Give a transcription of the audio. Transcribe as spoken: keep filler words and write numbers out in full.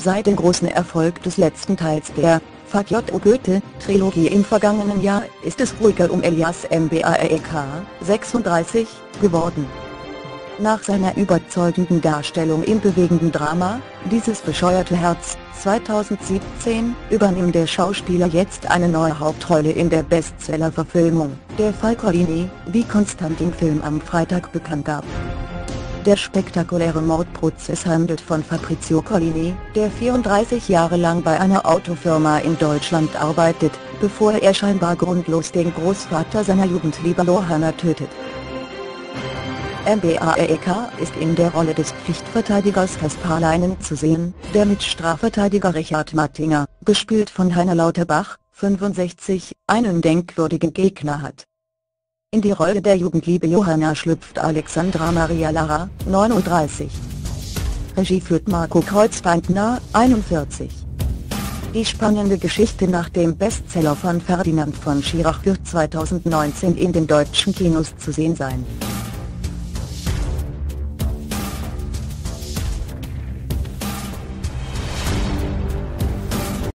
seit dem großen Erfolg des letzten Teils der Fuck J O Goethe-Trilogie im vergangenen Jahr ist es ruhiger um Elias Mbarek, sechsunddreißig, geworden. Nach seiner überzeugenden Darstellung im bewegenden Drama »Dieses bescheuerte Herz« zweitausendsiebzehn übernimmt der Schauspieler jetzt eine neue Hauptrolle in der Bestseller-Verfilmung »Der Fall Collini«, wie Konstantin Film am Freitag bekannt gab. Der spektakuläre Mordprozess handelt von Fabrizio Collini, der vierunddreißig Jahre lang bei einer Autofirma in Deutschland arbeitet, bevor er scheinbar grundlos den Großvater seiner Jugendliebe Johanna tötet. Mbarek ist in der Rolle des Pflichtverteidigers Kaspar Leinen zu sehen, der mit Strafverteidiger Richard Mattinger, gespielt von Heiner Lauterbach, fünfundsechzig, einen denkwürdigen Gegner hat. In die Rolle der Jugendliebe Johanna schlüpft Alexandra Maria Lara, neununddreißig. Regie führt Marco Kreuzbeintner, einundvierzig. Die spannende Geschichte nach dem Bestseller von Ferdinand von Schirach wird zweitausendneunzehn in den deutschen Kinos zu sehen sein.